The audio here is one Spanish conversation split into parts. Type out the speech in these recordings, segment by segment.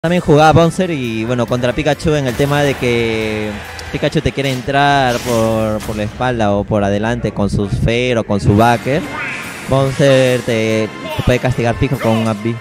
También jugaba Bowser y bueno, contra Pikachu en el tema de que Pikachu te quiere entrar por la espalda o por adelante con su Sphere o con su Backer. Bowser te puede castigar fijo con un Up B.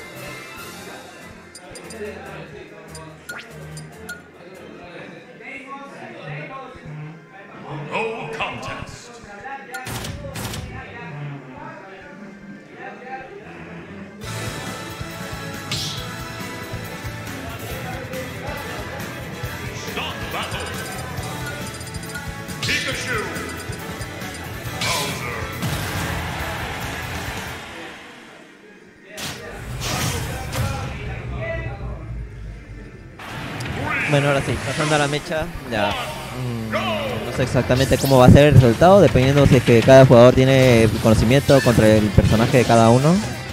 Bueno, ahora sí, pasando a la mecha, ya no sé exactamente cómo va a ser el resultado, dependiendo si es que cada jugador tiene conocimiento contra el personaje de cada uno.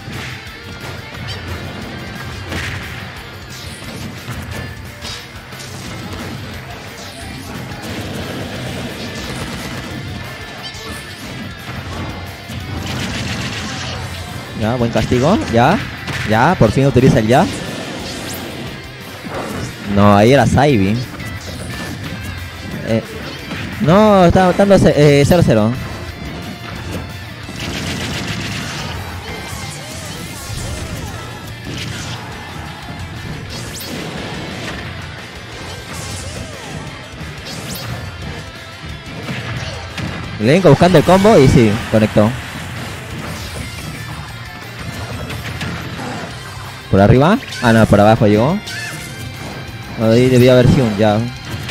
Ya, buen castigo, ya, por fin utiliza el ya. No, ahí era Saibin. No, está dando 0-0. Glenko buscando el combo y sí, conectó. ¿Por arriba? Ah, no, por abajo llegó. Ahí debía haber sido un ya.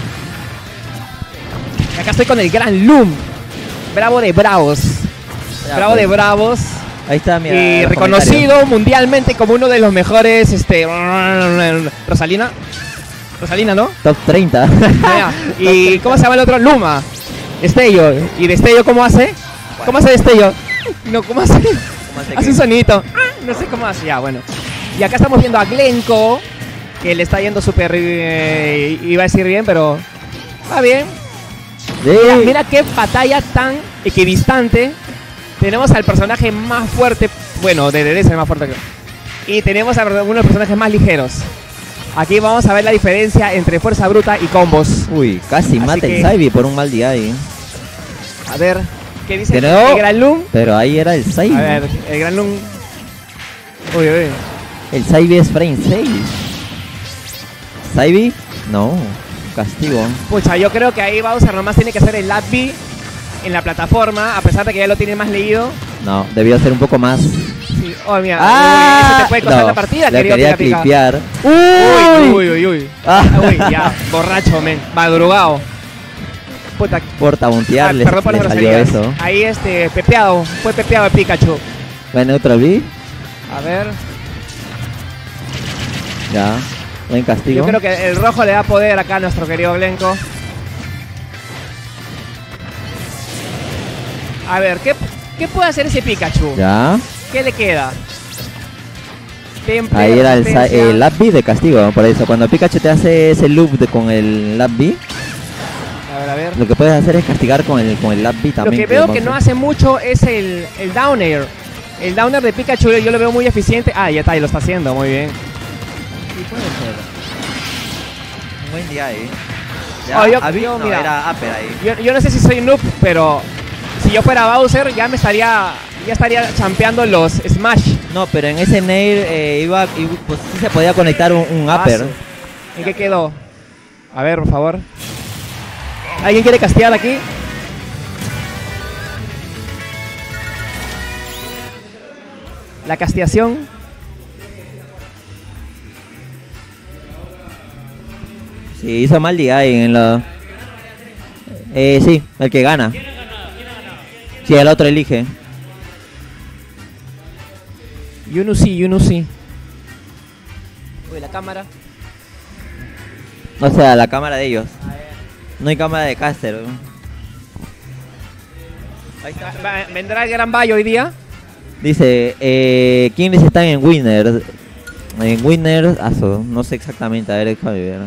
Acá estoy con el gran Loom. Bravo de bravos. Bravo de bravos. Ahí está, mira. Y reconocido mundialmente como uno de los mejores, Rosalina. Rosalina, ¿no? Top 30. ¿Y cómo se llama el otro? Luma. Destello. ¿Y Destello cómo hace? ¿Cómo hace Destello? No, ¿cómo hace? Hace un sonito. No sé cómo hace. Ya, bueno. Y acá estamos viendo a Glenko, que le está yendo súper, iba a decir bien, pero va bien. Sí. Mira qué batalla tan equidistante. Tenemos al personaje más fuerte, bueno, de DD es el más fuerte. Y tenemos a algunos personajes más ligeros. Aquí vamos a ver la diferencia entre fuerza bruta y combos. Uy, casi mata el Saibin por un mal día ahí. A ver, ¿qué dice pero, el Gran Loom? Pero ahí era el Saibin. A ver, el Gran Loom. Uy. El Saibin es frame 6. ¿Saibin? No, castigo. Pucha, yo creo que ahí Bowser nomás tiene que hacer el Up B en la plataforma, a pesar de que ya lo tiene más leído. No, debió ser un poco más. Sí. Oh, mira, ¡ah! Eso te puede costar no, la partida, le quería clipear. Uy. Ah. Uy, ya, borracho, men, madrugado. Puta. Por tabuntear, Perdón por le las salió groserías. eso. Ahí fue pepeado el Pikachu. ¿Va neutral B? A ver. Ya, buen castigo. Yo creo que el rojo le da poder acá a nuestro querido Glenko. A ver, ¿qué puede hacer ese Pikachu? Ya. ¿Qué le queda? Temple, ahí era el Up B de castigo, por eso. Cuando Pikachu te hace ese loop con el Up B, a ver. lo que puedes hacer es castigar con el Up B también. Lo que veo que no hace mucho es el Down Air. El Down Air de Pikachu yo lo veo muy eficiente. Ah, ya está, ahí lo está haciendo, muy bien. Sí, puede ser. Un buen día ahí. Ya, no, mira, era Upper ahí. Yo no sé si soy noob, pero si yo fuera Bowser ya estaría champeando los Smash. No, pero en ese Nair pues sí se podía conectar un Upper. ¿En qué quedó? A ver, por favor. ¿Alguien quiere castear aquí? La castigación. Sí, hizo mal día ahí en la... sí, el que gana. Sí, el otro elige. Yunusi. Uy, la cámara. O sea, la cámara de ellos. No hay cámara de caster. Ahí está. ¿Vendrá el Gran Bayo hoy día? Dice, ¿quiénes están en Winners? En Winners, no sé exactamente, a ver, déjame ver.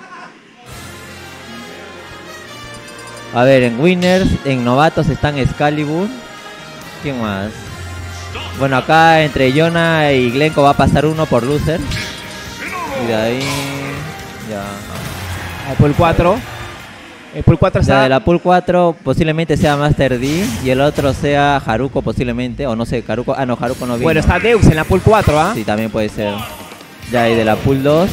A ver, en Winners, en Novatos están Excalibur. ¿Quién más? Bueno, acá entre Yona y Glenko va a pasar uno por Loser. Y de ahí... Ya. El pool 4. El pool 4 está... Ya de la pool 4 posiblemente sea Master D y el otro sea Haruko posiblemente, o no sé, Haruko... Ah, no, Haruko no vino. Bueno, está Deus en la pool 4, ¿ah? Sí, también puede ser. Ya, y de la pool 2...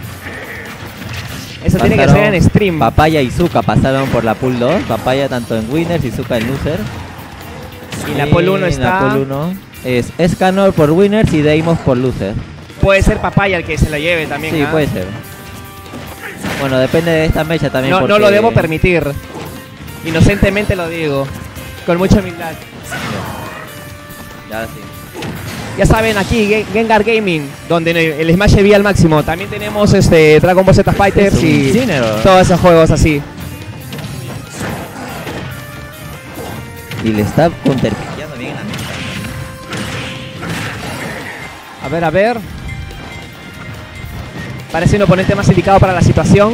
Eso tiene que ser en stream. Papaya y Zuka pasaron por la pool 2. Papaya tanto en Winners y Zuka en Loser. Y en la pool 1 está... la pool 1 es Escanor por Winners y Deimos por Loser. Puede ser Papaya el que se lo lleve también. Sí, puede ser. Bueno, depende de esta mecha también. No, porque... no lo debo permitir. Inocentemente lo digo. Con mucha humildad. Ya, sí. Ya saben, aquí Gengar Gaming, donde el Smash vi al máximo. También tenemos Dragon Ball Z Fighters y todos esos juegos así. Y le está counterpiqueando bien la mecha. A ver. Parece un oponente más indicado para la situación.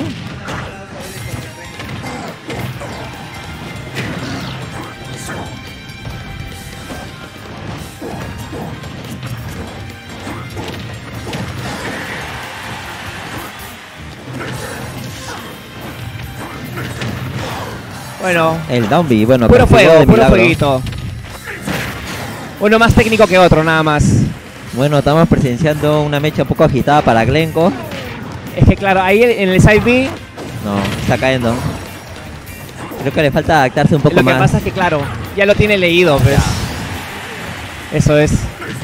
Bueno, el down B, bueno, puro fuego, puro milagro. fueguito. Uno más técnico que otro, nada más. Bueno, estamos presenciando una mecha un poco agitada para Glenko. Es que claro, ahí en el side B... No, está cayendo. Creo que le falta adaptarse un poco más. Lo que pasa es que claro, ya lo tiene leído, pues. Eso es.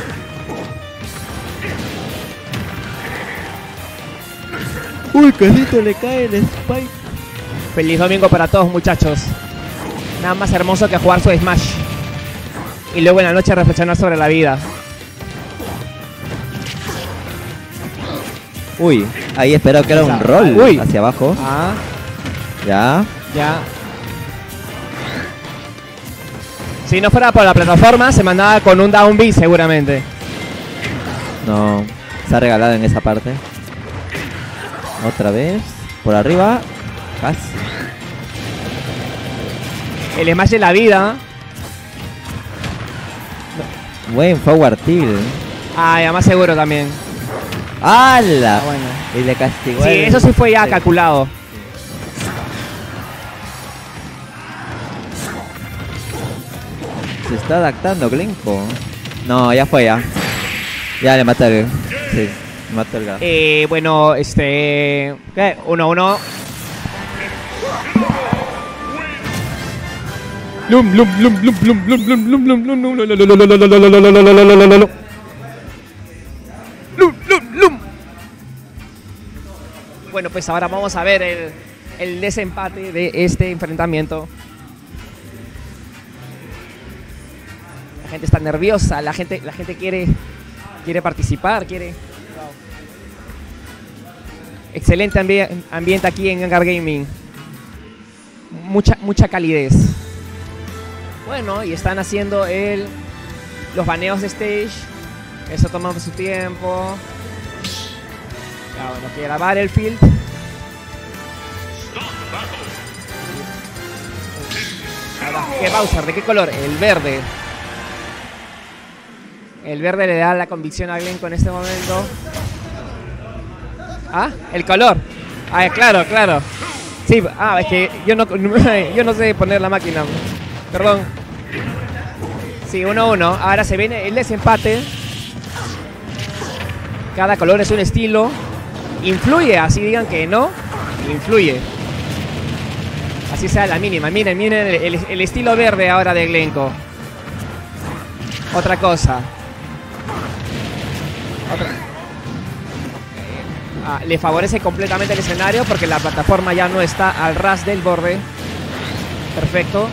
Uy, casito le cae el spike. Feliz domingo para todos, muchachos. Nada más hermoso que jugar su Smash. Y luego en la noche reflexionar sobre la vida. Uy, ahí espero que era un roll. Uy. Hacia abajo. Ah, Ya. ya. Si no fuera por la plataforma, se mandaba con un down B seguramente. No, se ha regalado en esa parte. Otra vez. Por arriba. Casi. El Smash de la vida. Buen forward tilt. Ah, ya más seguro también. ¡Hala! Ah, bueno. Y le castigó. Sí, eso sí fue ya calculado. Se está adaptando Glenko. No, ya fue ya. Ya le mató el... Sí, mató el gas. Bueno, ¿qué? 1-1. Bueno, pues ahora vamos a ver el desempate de este enfrentamiento. La gente está nerviosa, la gente quiere participar, quiere... Excelente ambiente aquí en Gengar Gaming. Mucha calidez. Bueno, y están haciendo los baneos de stage. Eso toma su tiempo. Ya, bueno, que era Battlefield. Ahora, ¿qué Bowser? ¿De qué color? El verde. El verde le da la convicción a Glenko en este momento. Ah, el color. Ah, claro, claro. Sí, es que yo no sé poner la máquina. Perdón. Sí, 1-1. Ahora se viene el desempate. Cada color es un estilo. Influye, así digan que no. Influye. Así sea la mínima. Miren el estilo verde ahora de Glenko. Otra cosa. Le favorece completamente el escenario porque la plataforma ya no está al ras del borde. Perfecto.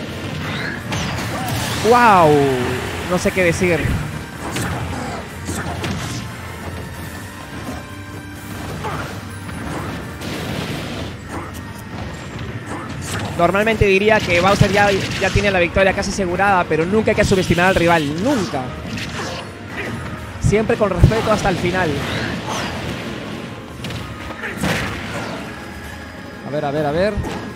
¡Wow! No sé qué decir. Normalmente diría que Bowser ya tiene la victoria casi asegurada, pero nunca hay que subestimar al rival. ¡Nunca! Siempre con respeto hasta el final. A ver.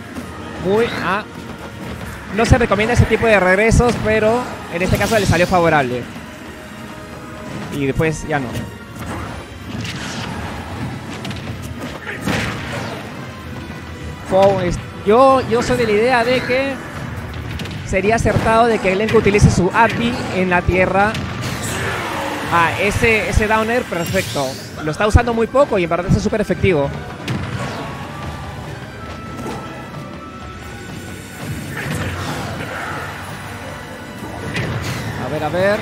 No se recomienda ese tipo de regresos, pero en este caso le salió favorable. Y después ya no. Yo soy de la idea de que sería acertado de que Glenn utilice su API en la tierra. Ah, ese downer, perfecto. Lo está usando muy poco y en verdad es súper efectivo. A ver.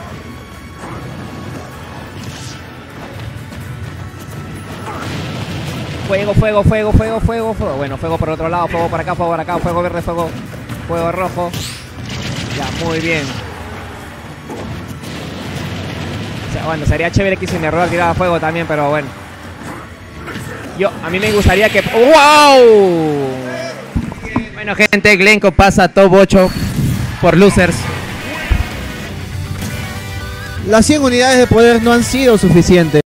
Fuego. Bueno, fuego por otro lado, fuego por acá, fuego verde, fuego rojo. Ya, muy bien. O sea, bueno, sería chévere que si mi error tiraba fuego también, pero bueno. A mí me gustaría que... ¡Wow! Bueno, gente, Glenco pasa top 8 por losers. Las 100 unidades de poder no han sido suficientes.